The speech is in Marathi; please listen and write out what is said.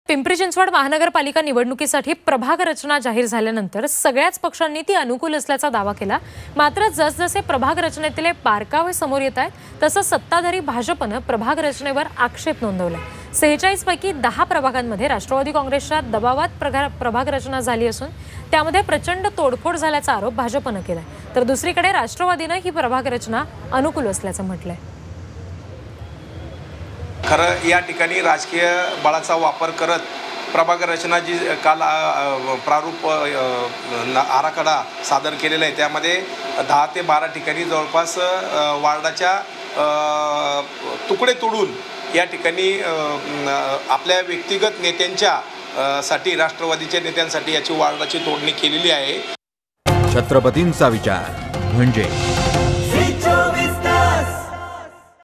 पिंपरी चिंचवड महानगरपालिका निवडणुकीसाठी प्रभाग रचना जाहीर झाल्यानंतर सगळ्याच पक्षांनी ती अनुकूल असल्याचा दावा केला। मात्र जसजसे प्रभाग रचनेतले बारकावे समोर येत आहेत तसं सत्ताधारी भाजपने प्रभाग रचनेवर आक्षेप नोंदवलाय। 46 पैकी 10 प्रभागांमध्ये राष्ट्रवादी काँग्रेसच्या दबावात प्रभाग रचना झाली असून त्यामध्ये प्रचंड तोडफोड झाल्याचा आरोप भाजपने केलाय, तर दुसरीकडे राष्ट्रवादीने ही प्रभाग रचना अनुकूल असल्याचं म्हटलंय। खरं या ठिकाणी राजकीय बळाचा वापर करत प्रभाग रचना जी काल प्रारूप आराखडा सादर केलेला आहे त्यामध्ये 10 ते 12 ठिकाणी जवळपास वार्डाच्या तुकडे तोडून या ठिकाणी आपल्या व्यक्तिगत नेत्यांच्या साठी राष्ट्रवादीच्या नेत्यांसाठी याची वार्डाची तोडणी केलेली आहे। छत्रपतींचा विचार म्हणजे